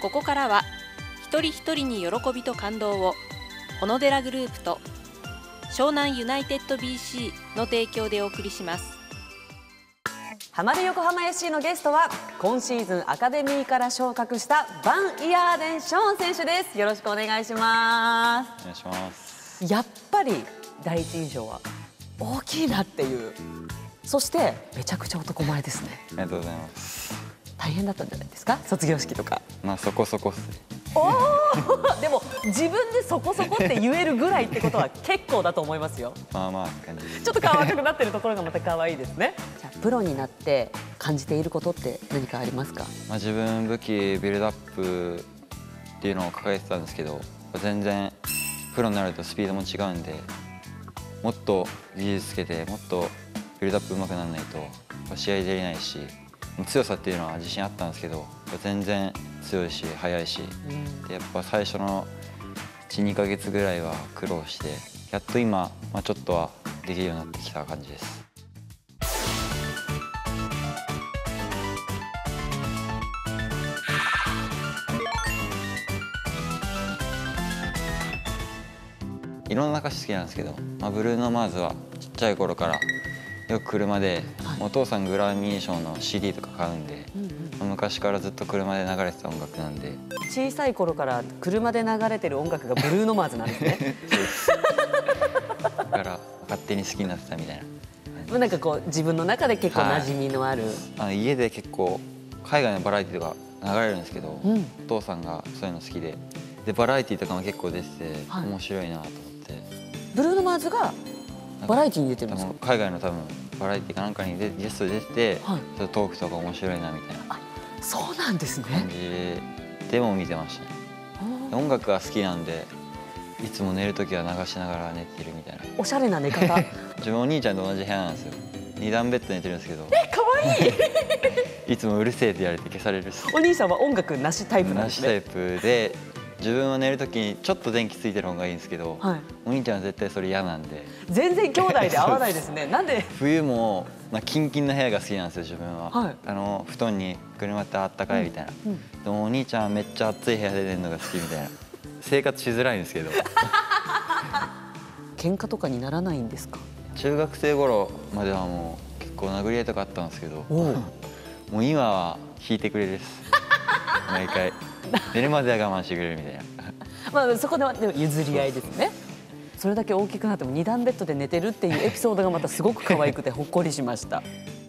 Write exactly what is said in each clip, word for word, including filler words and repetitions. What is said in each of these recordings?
ここからは一人一人に喜びと感動を小野寺グループと湘南ユナイテッド ビーシー の提供でお送りします。 ハマる横浜 エフシー のゲストは今シーズンアカデミーから昇格したバン・イヤーデン・ショーン選手です。よろしくお願いします。 お願いします。 やっぱり第一印象は大きいなっていう、そしてめちゃくちゃ男前ですね。 ありがとうございます。 大変だったんじゃないですか、卒業式とか。 まあそこそこっすね。 おーでも自分でそこそこって言えるぐらいってことは結構だと思いますよ。 まあまあって感じで。 ちょっと顔赤くなってるところがまた可愛いですね。じゃあプロになって感じていることって何かありますか？ まあ自分武器ビルドアップっていうのを掲げてたんですけど、全然プロになるとスピードも違うんで、もっと技術つけてもっとビルドアップ上手くならないと試合出れないし、強さっていうのは自信あったんですけど、全然強いし速いし、でやっぱ最初のいち、にかげつぐらいは苦労して、やっと今、まあ、ちょっとはできるようになってきた感じです。いろんな歌詞好きなんですけど、まあ、ブルーノ・マーズはちっちゃい頃からよく車で、はい、お父さんグラミー賞の シーディー とか買うんで、うんうん、昔からずっと車で流れてた音楽なんで。 小さい頃から車で流れてる音楽がブルーノ・マーズなんですね。 だから勝手に好きになってたみたいな。 なんかこう自分の中で結構馴染みのある、はい、 あの家で結構海外のバラエティとか流れるんですけど、うん、お父さんがそういうの好きで、でバラエティとかも結構出てて、はい、面白いなと思って。ブルーノ・マーズがバラエティに出てるんですか？ 海外の多分バラエティかなんかにゲストで出てて、はい、ちょっとトークとか面白いなみたいな。 あ、そうなんですね。 感じでも見てましたね。音楽が好きなんで、いつも寝るときは流しながら寝てるみたいな。 おしゃれな寝方。 自分お兄ちゃんと同じ部屋なんですよ。二段ベッドで寝てるんですけど。 え、可愛い。 いつもうるせえって言われて消される。 お兄さんは音楽なしタイプなんですね。 なしタイプで、自分は寝るときにちょっと電気ついてる方がいいんですけど、はい、お兄ちゃんは絶対それ嫌なんで。 全然兄弟で合わないですね。なんで？ 冬もまあキンキンの部屋が好きなんですよ自分は。はい、あの布団にくるまってあったかいみたいな。うんうん、でもお兄ちゃんはめっちゃ暑い部屋で寝るのが好きみたいな。生活しづらいんですけど。 喧嘩とかにならないんですか？ 中学生頃まではもう結構殴り合いとかあったんですけど、もう今は引いてくれるです。毎回寝るまでは我慢してくれるみたいな。 まあそこではでも譲り合いですね。それだけ大きくなっても二段ベッドで寝てるっていうエピソードがまたすごく可愛くてほっこりしました。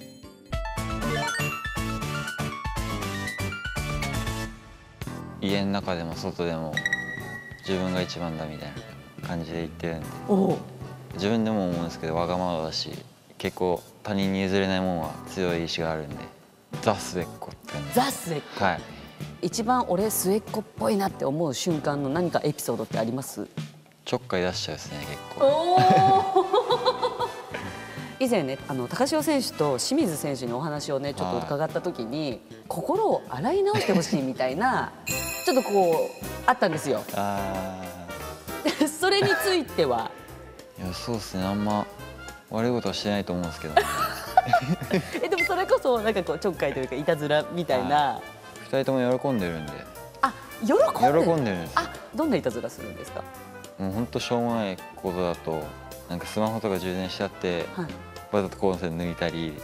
家の中でも外でも自分が一番だみたいな感じで言ってるんで、自分でも思うんですけどわがままだし、結構他人に譲れないもんは強い意志があるんで、ザ・末っ子って感じ。 ザ・末っ子。はい。一番俺末っ子っぽいなって思う瞬間の何かエピソードってあります？ ちょっかい出しちゃうですね結構。 以前ね、あの高潮選手と清水選手にお話をねちょっと伺った時に、心を洗い直してほしいみたいなちょっとこうあったんですよ。あそれについては？ いやそうですね、あんま悪いことはしてないと思うんですけど。 えでもそれこそなんかこうちょっかいというかいたずらみたいな。 ふたりとも喜んでるんで。 あ、喜んでる。 喜んでるんです。 あ、どんないたずらするんですか？ もう本当しょうもないことだと、なんかスマホとか充電しちゃって、はい、わざとコンセント抜いたり。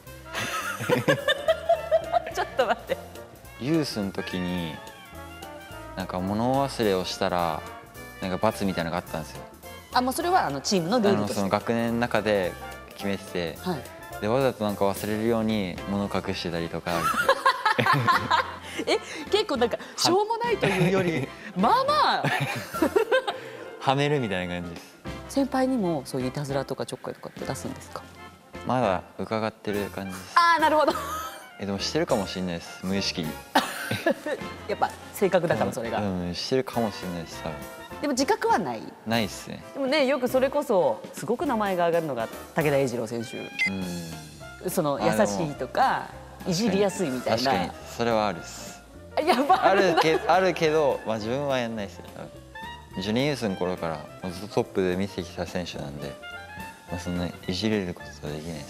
ちょっと待って。 ユースの時になんか物忘れをしたらなんか罰みたいなのがあったんですよ。 あ、もうそれはあのチームのルールとして。 その学年の中で決めてて、はい、でわざとなんか忘れるように物を隠してたりとか。 え、結構なんかしょうもないというよりまあまあはめるみたいな感じです。 先輩にもそういういたずらとかちょっかいとかって出すんですか？ まだ伺ってる感じです。 ああ、なるほど。 え、でもしてるかもしれないです、無意識に。 やっぱ性格だからそれが。 うん、してるかもしれないです、多分。 でも自覚はない。 ないっすね。 でもね、よくそれこそすごく名前が挙がるのが武田栄二郎選手。うん。その優しいとかいじりやすいみたいな。 確かにそれはあるっす。 やばい。 あるけあるけど、まあ自分はやんないっすよ。ジュニアユースの頃からずっとトップで見てきた選手なんで、まあそんないじれることはできないです。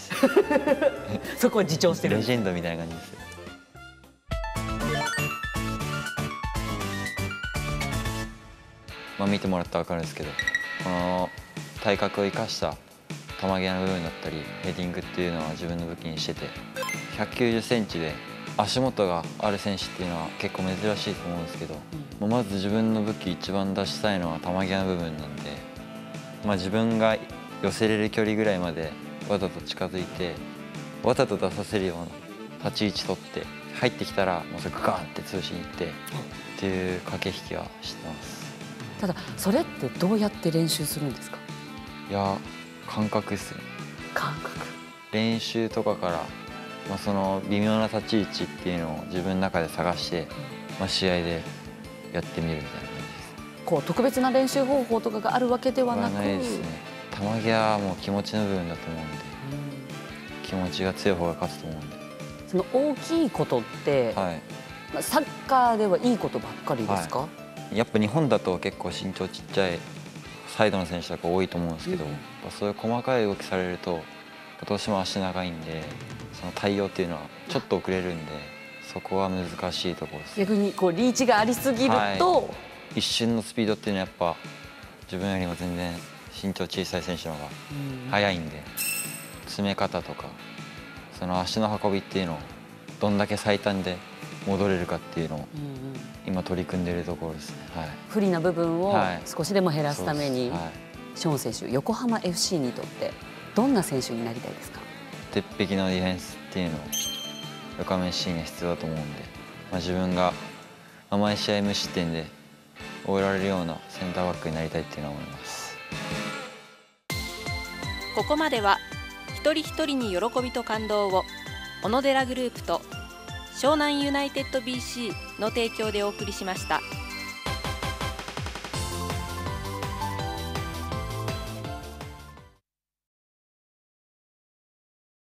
そこは自重してる。 レジェンドみたいな感じですよ。 見てもらったら分かるんですけど、この体格を生かした球際の部分だったりヘディングっていうのは自分の武器にしてて、ひゃくきゅうじゅっセンチで足元がある選手っていうのは結構珍しいと思うんですけど、うん、まず自分の武器一番出したいのは球際の部分なんで、まあ、自分が寄せれる距離ぐらいまでわざと近づいてわざと出させるような立ち位置取って入ってきたらもうそれガーンって通しに行ってっていう駆け引きはしてます。 ただそれってどうやって練習するんですか？ いや感覚ですね。 感覚。 練習とかから、まあ、その微妙な立ち位置っていうのを自分の中で探して、まあ、試合でやってみるみたいな感じです。 こう特別な練習方法とかがあるわけではなく、 ないですね。球際はもう気持ちの部分だと思うんで、うん、気持ちが強い方が勝つと思うんで。 その大きいことって、はい、サッカーではいいことばっかりですか？はい、 やっぱ日本だと結構身長ちっちゃいサイドの選手とか多いと思うんですけど、うん、そういう細かい動きされるとどうしても足長いんで、その対応っていうのはちょっと遅れるんで、そこは難しいところです。 逆にこうリーチがありすぎると、はい、 一瞬のスピードっていうのはやっぱ自分よりも全然身長小さい選手の方が速いんで、うん、詰め方とかその足の運びっていうのをどんだけ最短で戻れるかっていうのを今取り組んでいるところですね。はい、 不利な部分を少しでも減らすために、はい、ショーン選手、横浜 エフシー にとってどんな選手になりたいですか？ 鉄壁のディフェンスっていうのを横浜 エフシー には必要だと思うんで、まあ、自分が毎試合無失点で終えられるようなセンターバックになりたいっていうのは思います。 ここまでは一人一人に喜びと感動を小野寺グループと湘南ユナイテッド ビーシー の提供でお送りしました。